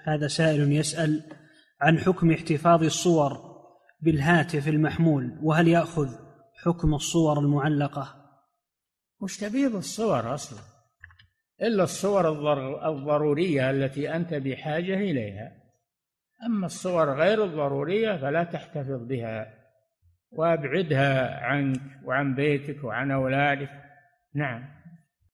هذا سائل يسأل عن حكم احتفاظ الصور بالهاتف المحمول، وهل يأخذ حكم الصور المعلقة؟ مش تبيض الصور أصلا إلا الصور الضرورية التي أنت بحاجة إليها، أما الصور غير الضرورية فلا تحتفظ بها وأبعدها عنك وعن بيتك وعن أولادك. نعم.